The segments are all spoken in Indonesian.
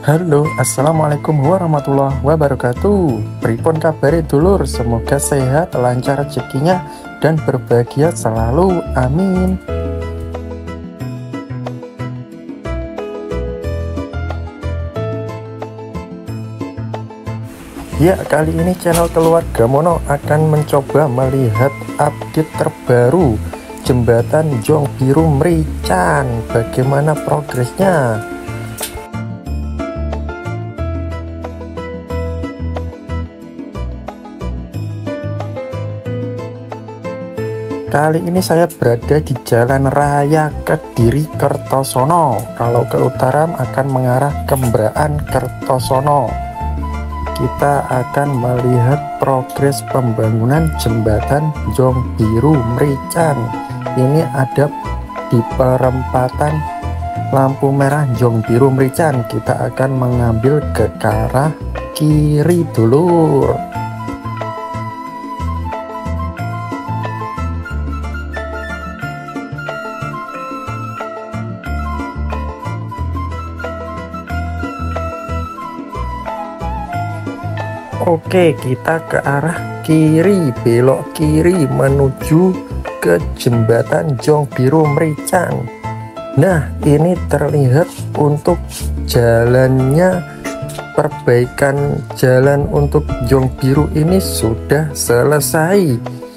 Halo, assalamualaikum warahmatullahi wabarakatuh. Pripun kabare dulur? Semoga sehat, lancar rezekinya, dan berbahagia selalu. Amin. Ya, kali ini channel Keluarga Mono akan mencoba melihat update terbaru jembatan Jong Biru Merican. Bagaimana progresnya? Kali ini saya berada di Jalan Raya Kediri Kertosono. Kalau ke utara akan mengarah ke Mbraan Kertosono. Kita akan melihat progres pembangunan jembatan Jong Biru Merican. Ini ada di perempatan lampu merah Jong Biru Merican. Kita akan mengambil ke arah kiri dulu. Oke, kita ke arah kiri, belok kiri menuju ke jembatan Jong Biru Merican. Nah, ini terlihat untuk jalannya, perbaikan jalan untuk Jong Biru ini sudah selesai.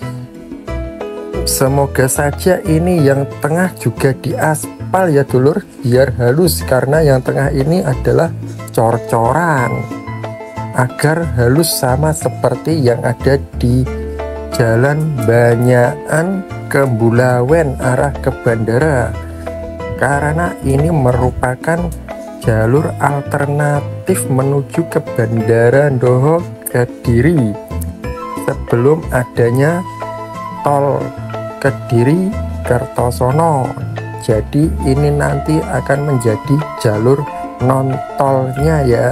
Semoga saja ini yang tengah juga diaspal ya dulur, biar halus, karena yang tengah ini adalah cor-coran agar halus sama seperti yang ada di Jalan Banyakan ke Bulawen arah ke bandara, karena ini merupakan jalur alternatif menuju ke Bandara Ndoho Kediri sebelum adanya tol Kediri Kertosono. Jadi ini nanti akan menjadi jalur non tolnya ya.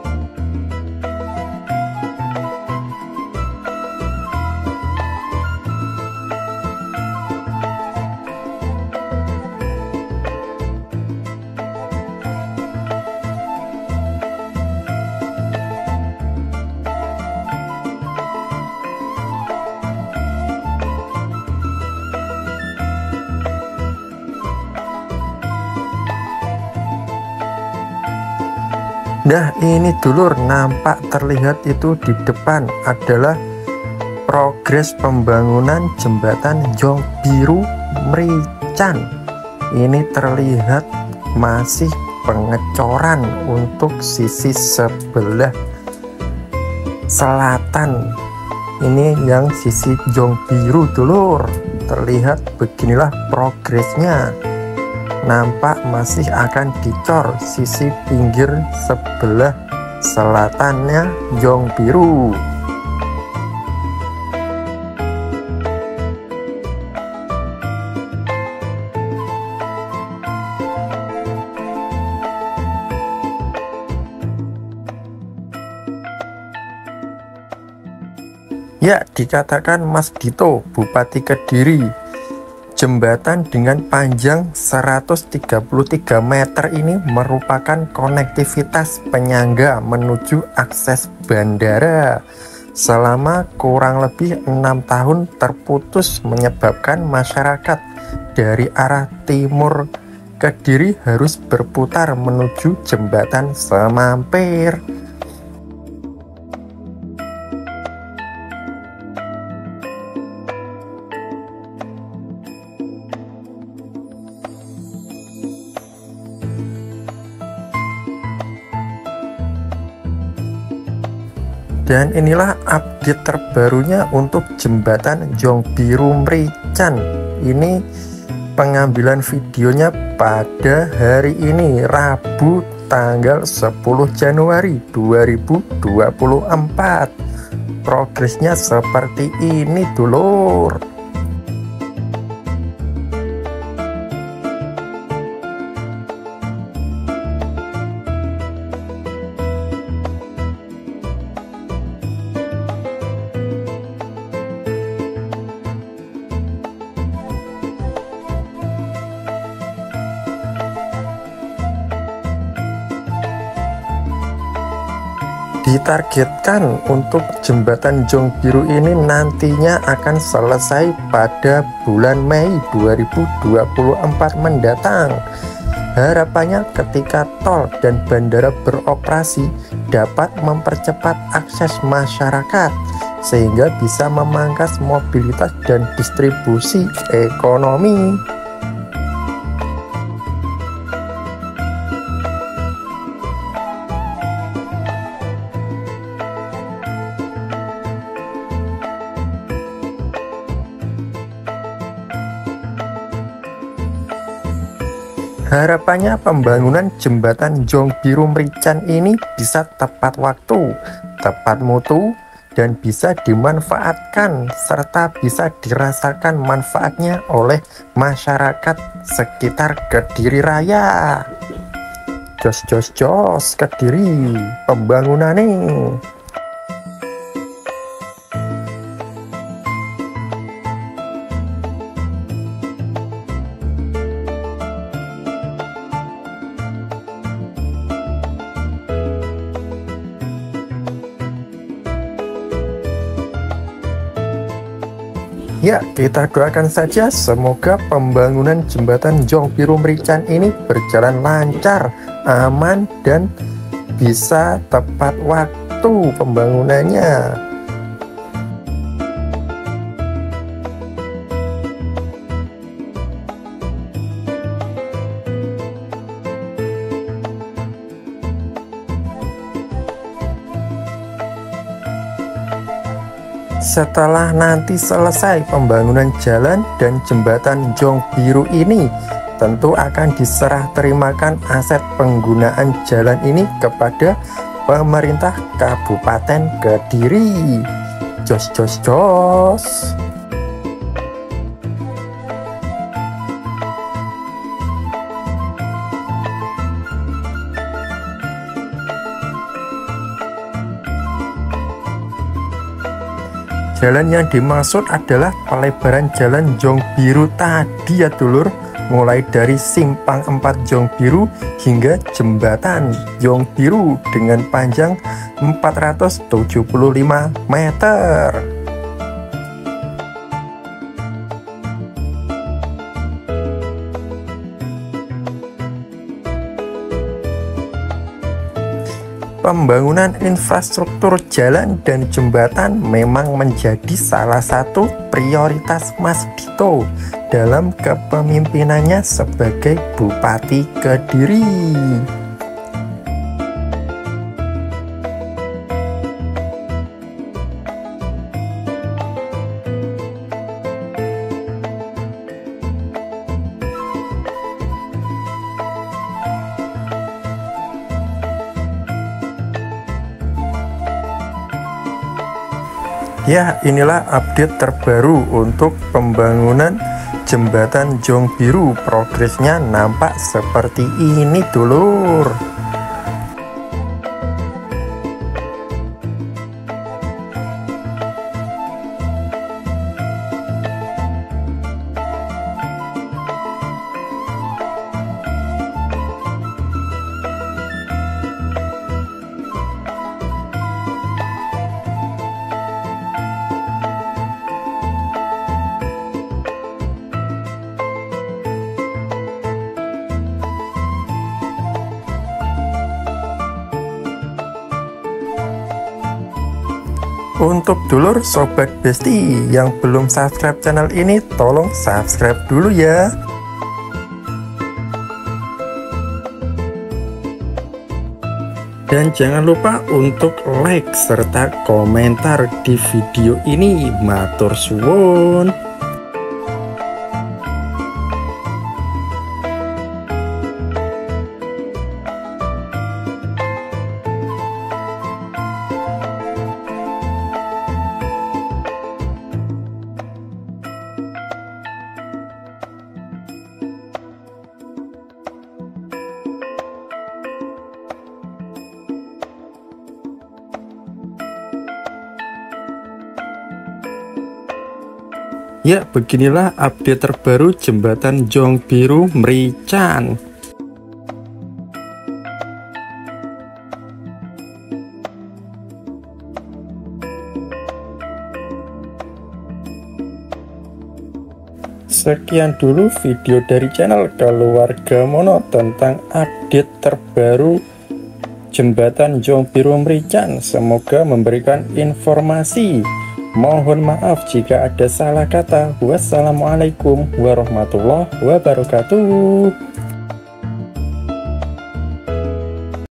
Nah, ini dulur, nampak terlihat itu di depan adalah progres pembangunan jembatan Jong Biru Merican. Ini terlihat masih pengecoran untuk sisi sebelah selatan. Ini yang sisi Jong Biru dulur. Terlihat beginilah progresnya. Nampak masih akan dicor sisi pinggir sebelah selatannya Jong Biru. Ya, dikatakan Mas Dito, Bupati Kediri, jembatan dengan panjang 133 meter ini merupakan konektivitas penyangga menuju akses bandara. Selama kurang lebih 6 tahun terputus, menyebabkan masyarakat dari arah timur Kediri harus berputar menuju jembatan Semampir. Dan inilah update terbarunya untuk jembatan Jong Biru Merican. Ini pengambilan videonya pada hari ini, Rabu tanggal 10 Januari 2024. Progresnya seperti ini dulur. Ditargetkan untuk jembatan Jong Biru ini nantinya akan selesai pada bulan Mei 2024 mendatang. Harapannya ketika tol dan bandara beroperasi dapat mempercepat akses masyarakat sehingga bisa memangkas mobilitas dan distribusi ekonomi. Harapannya pembangunan jembatan Jong Biru Merican ini bisa tepat waktu, tepat mutu, dan bisa dimanfaatkan serta bisa dirasakan manfaatnya oleh masyarakat sekitar Kediri Raya. Jos Kediri pembangunan nih. Ya, kita doakan saja semoga pembangunan jembatan Jong Biru Merican ini berjalan lancar, aman, dan bisa tepat waktu pembangunannya. Setelah nanti selesai pembangunan jalan dan jembatan Jong Biru ini, tentu akan diserah terimakan aset penggunaan jalan ini kepada pemerintah Kabupaten Kediri. Jos. Jalan yang dimaksud adalah pelebaran jalan Jong Biru tadi ya dulur, mulai dari simpang 4 Jong Biru hingga jembatan Jong Biru dengan panjang 475 meter. Pembangunan infrastruktur jalan dan jembatan memang menjadi salah satu prioritas Mas Dito dalam kepemimpinannya sebagai Bupati Kediri. Ya, inilah update terbaru untuk pembangunan jembatan Jong Biru. Progresnya nampak seperti ini dulur. Untuk dulur sobat besti yang belum subscribe channel ini, tolong subscribe dulu ya. Dan jangan lupa untuk like serta komentar di video ini. Matur suwun. Ya, beginilah update terbaru jembatan Jong Biru Merican. Sekian dulu video dari channel Keluarga Mono tentang update terbaru jembatan Jombiru Merican. Semoga memberikan informasi. Mohon maaf jika ada salah kata. Wassalamualaikum warahmatullahi wabarakatuh.